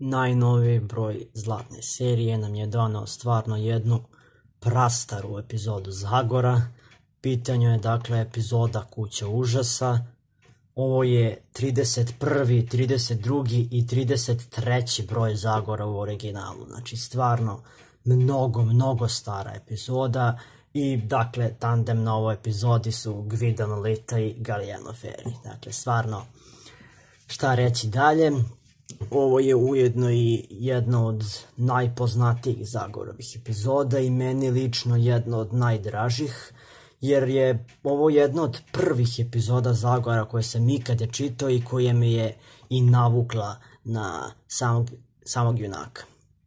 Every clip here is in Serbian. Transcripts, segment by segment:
Najnoviji broj Zlatne serije nam je donao stvarno jednu prastaru epizodu Zagora. Pitanju je dakle epizoda Kuća užasa. Ovo je 31., 32. i 33. broj Zagora u originalu. Znači stvarno mnogo stara epizoda. I dakle tandem na ovoj epizodi su Guido Nolita i Galliano Ferri. Dakle stvarno šta reći dalje. Ovo je ujedno i jedna od najpoznatijih Zagorovih epizoda i meni lično jedna od najdražih, jer je ovo jedna od prvih epizoda Zagora koje sam ikada čitao i koje me je i navukla na samog junaka.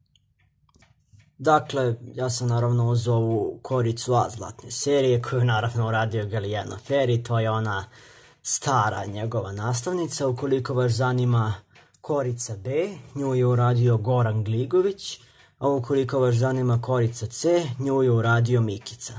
Dakle, ja sam naravno uzeo ovu koricu A Zlatne serije koju naravno uradio Galliano Ferri, to je ona stara njegova nastavnica. Ukoliko vas zanima korica B, nju je uradio Goran Gligović, a ukoliko vas zanima korica C, nju je uradio Mikica.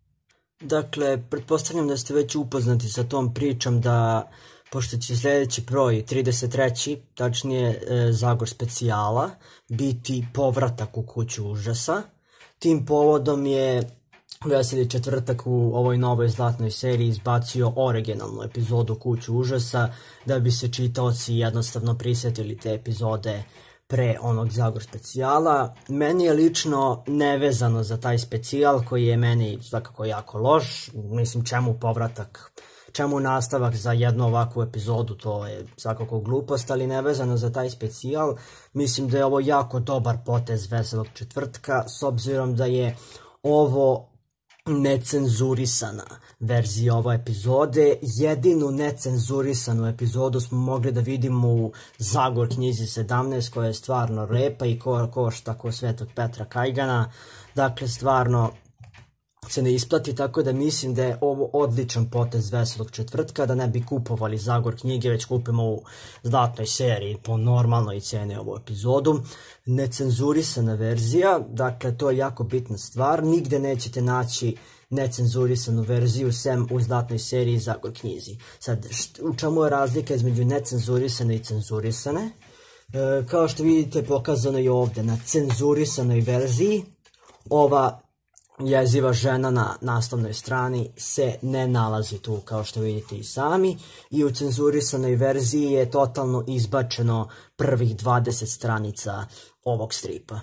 Dakle, pretpostavljam da ste već upoznati sa tom pričom da, pošto će sljedeći broj, 33. tačnije Zagor specijala, biti povratak u Kuću užasa. Tim povodom je Veseli četvrtak u ovoj novoj Zlatnoj seriji izbacio originalnu epizodu Kuću užasa da bi se čitaoci jednostavno prisjetili te epizode pre onog Zagor specijala. Meni je lično nevezano za taj specijal koji je meni svakako jako loš. Mislim, čemu povratak, čemu nastavak za jednu ovakvu epizodu, to je svakako glupost, ali nevezano za taj specijal. Mislim da je ovo jako dobar potez Veselog četvrtka, s obzirom da je ovo necenzurisana verzija ove epizode. Jedinu necenzurisanu epizodu smo mogli da vidimo u Zagor knjizi 17, koja je stvarno lepa i košta ko Svetog Petra Kajgana. Dakle, stvarno se ne isplati, tako da mislim da je ovo odličan potez Veselog četvrtka, da ne bi kupovali Zagor knjige, već kupimo u Zlatnoj seriji po normalnoj ceni ovu epizodu. Necenzurisana verzija, dakle to je jako bitna stvar, nigde nećete naći necenzurisanu verziju sem u Zlatnoj seriji Zagor knjizi. Sad, u čemu je razlika između necenzurisane i cenzurisane? Kao što vidite, pokazano je ovde na cenzurisanoj verziji, ova jeziva žena na naslovnoj strani se ne nalazi tu, kao što vidite i sami, i u cenzurisanoj verziji je totalno izbačeno prvih 20 stranica ovog stripa.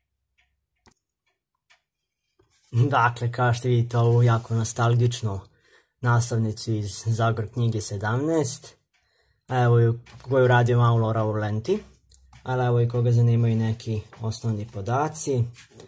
Dakle, kao što vidite ovu jako nostalgičnu naslovnicu iz Zagor knjige 17, a evo koju radio Mauro Laurenti, ali evo i koga zanimaju neki osnovni podaci.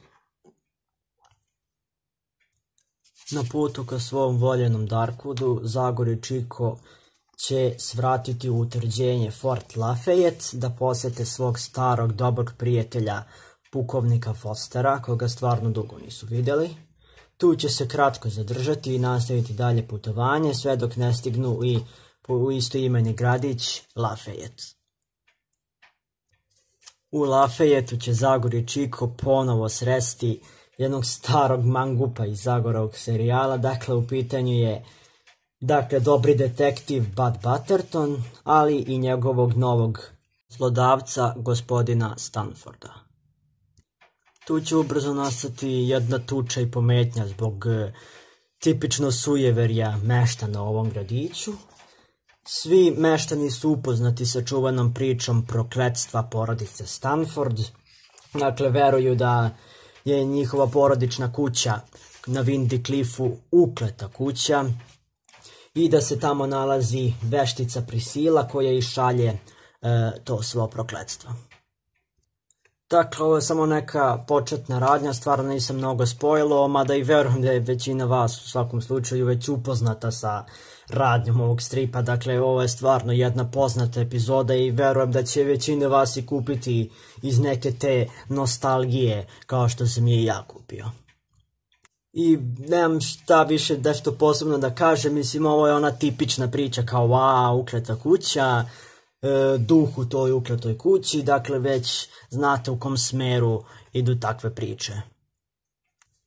Na putu ka svom voljenom Darkwoodu, Zagor i Chico će svratiti u utvrđenje Fort Lafayette da posete svog starog dobrog prijatelja pukovnika Fostera, koga stvarno dugo nisu vidjeli. Tu će se kratko zadržati i nastaviti dalje putovanje sve dok ne stignu i u istoimeni gradić Lafayette. U Lafayeteu će Zagor i Chico ponovo sresti jednog starog mangupa iz Zagorovog serijala. Dakle, u pitanju je dobri detektiv Bud Butterton, ali i njegovog novog zlodavca, gospodina Stanforda. Tu će ubrzo nastati jedna tuča i pometnja zbog tipično sujeverja meštana u ovom gradiću. Svi meštani su upoznati sa čuvanom pričom prokletstva porodice Stanford. Dakle, veruju da je njihova porodična kuća na Windy Cliffu ukleta kuća i da se tamo nalazi veštica Prisila koja išalje to svo prokletstvo. Dakle, ovo je samo neka početna radnja, stvarno nisam mnogo spojilo, mada i verujem da je većina vas u svakom slučaju već upoznata sa radnjom ovog stripa. Dakle, ovo je stvarno jedna poznata epizoda i verujem da će većina vas i kupiti iz neke te nostalgije kao što sam je i ja kupio. I nemam šta više nešto posebno da kažem, mislim, ovo je ona tipična priča kao ukleta kuća, duh u toj ukletoj kući, dakle već znate u kom smeru idu takve priče.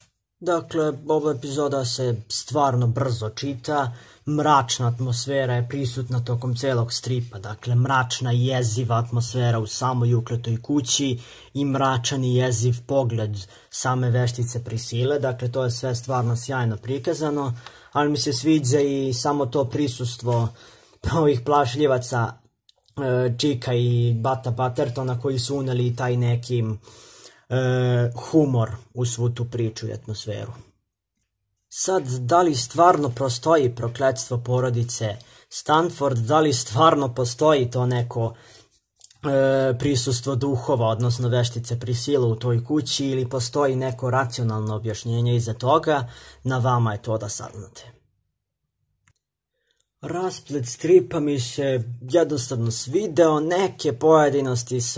Dakle, ova epizoda se stvarno brzo čita, mračna atmosfera je prisutna tokom celog stripa, dakle mračna i jeziva atmosfera u samoj ukletoj kući i mračan i jeziv pogled same veštice Prisile, dakle to je sve stvarno sjajno prikazano, ali mi se sviđa i samo to prisustvo ovih plašljivaca Čika i Bata Pattertona koji su uneli taj neki humor u svu tu priču i atmosferu. Sad, da li stvarno postoji prokletstvo porodice Stanford, da li stvarno postoji to neko prisustvo duhova, odnosno veštice Prisile u toj kući, ili postoji neko racionalno objašnjenje iza toga, na vama je to da saznate. Rasplet stripa mi se jednostavno svideo, neke pojedinosti su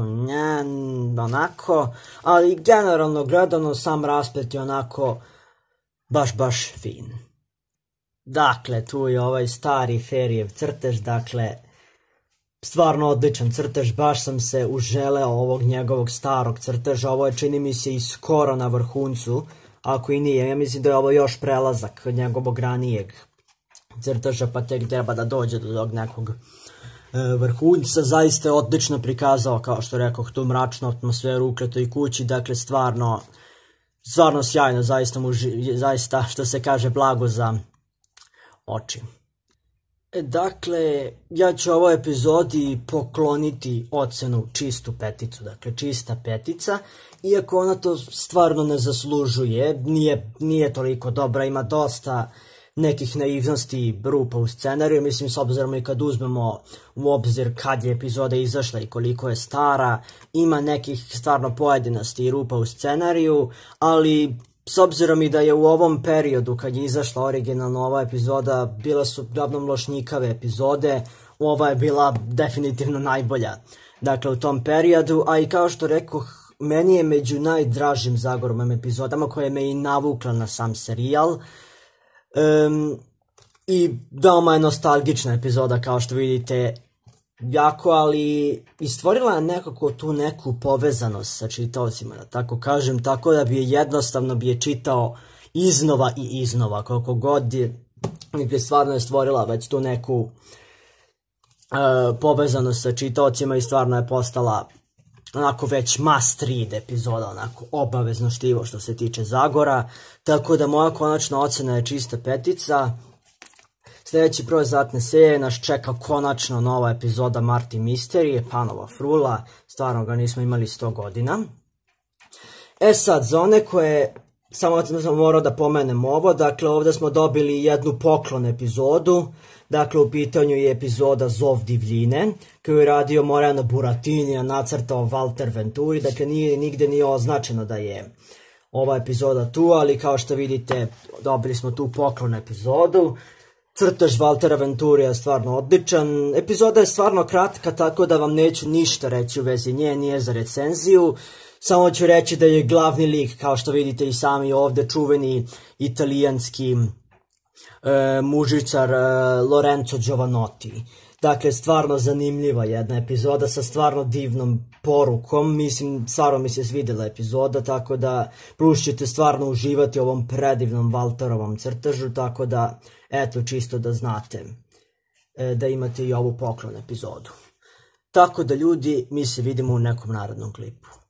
onako, ali generalno gledano sam rasplet je onako baš fin. Dakle, tu je ovaj stari Ferijev crtež, dakle, stvarno odličan crtež, baš sam se uželeo ovog njegovog starog crteža, ovo je čini mi se i skoro na vrhuncu, ako i nije, ja mislim da je ovo još prelazak njegovog ranijeg crteža, pa tek treba da dođe do tog nekog vrhunca. Zaista je odlično prikazao, kao što rekoh, tu mračnu atmosferu u ukletoj kući, dakle stvarno sjajno, zaista što se kaže blago za oči. Dakle, ja ću ovoj epizodi pokloniti ocenu čistu peticu, dakle čista petica, iako ona to stvarno ne zaslužuje, nije toliko dobra, ima dosta nekih naivnosti i rupa u scenariju, mislim s obzirom i kad uzmemo u obzir kad je epizoda izašla i koliko je stara, ima nekih stvarno pojedinosti i rupa u scenariju, ali s obzirom i da je u ovom periodu kad je izašla originalno ova epizoda, bila su uglavnom lošnjikave epizode, ova je bila definitivno najbolja, dakle u tom periodu, a i kao što rekoh, meni je među najdražim Zagorovim epizodama koja me i navukla na sam serijal, i veoma je nostalgična epizoda kao što vidite jako, ali i stvorila je nekako tu neku povezanost sa čitaocima, da tako kažem, tako da bi je jednostavno čitao iznova i iznova, koliko god je stvarno je stvorila već tu neku povezanost sa čitaocima i stvarno je postala onako već must read epizoda, onako obavezno štivo što se tiče Zagora, tako da moja konačna ocena je čista petica. Sljedeći broj Zlatne serije nas čeka konačno nova epizoda Marti Misterije, Panova frula, stvarno ga nismo imali 100 godina. Sad, za one koje, samo sam morao da pomenem ovo, dakle ovdje smo dobili jednu poklon epizodu, dakle u pitanju je epizoda Zov divljine, koju je radio Moreno Buratini, a nacrtao Walter Venturi, dakle nigde nije označeno da je ova epizoda tu, ali kao što vidite dobili smo tu poklon epizodu. Crtež Valtera Venturija je stvarno odličan, epizoda je stvarno kratka, tako da vam neću ništa reći u vezi nje, nije za recenziju, samo ću reći da je glavni lik, kao što vidite i sami ovdje, čuveni italijanski mužičar Lorenzo Giovanotti. Dakle, stvarno zanimljiva jedna epizoda sa stvarno divnom porukom, mislim, stvarno mi se svidjela epizoda, tako da plus ćete stvarno uživati u ovom predivnom Valterovom crtežu, tako da, eto, čisto da znate da imate i ovu poklon epizodu. Tako da ljudi, mi se vidimo u nekom narednom klipu.